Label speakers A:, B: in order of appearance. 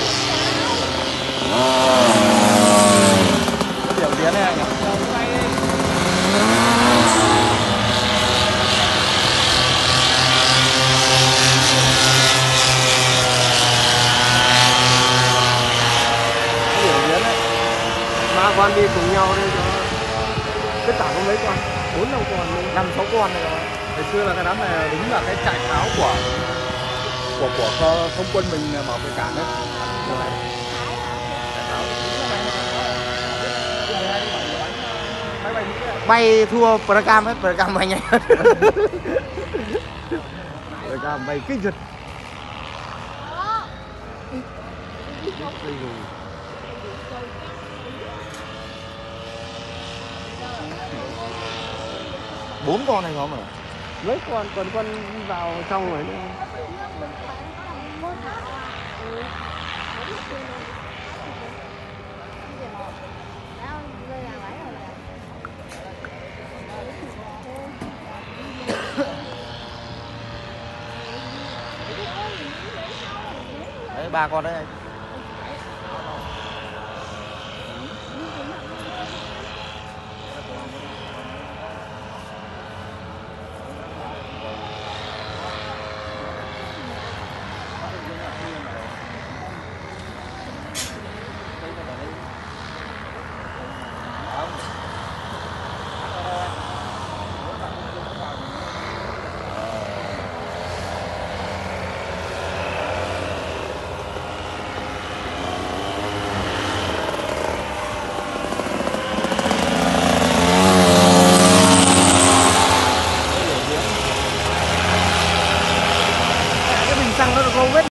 A: Điểm biến này anh ạ. Điểm biến đấy. Ba con đi cùng nhau đây cho tất cả có mấy con? 4-5 con, 5-6 con này rồi. Ngày xưa là cái đám này đúng là cái trại pháo của không quân mình bảo vệ cảng đấy.
B: Bay thua Pracam hết, Pracam bay nhanh hơn.
A: Pracam bay kinh giật.
B: Bốn con này không à?
A: Mấy con, còn con đi vào trong rồi nữa.
B: Đấy, ba con đấy anh. Cái bình xăng nó được lâu vết.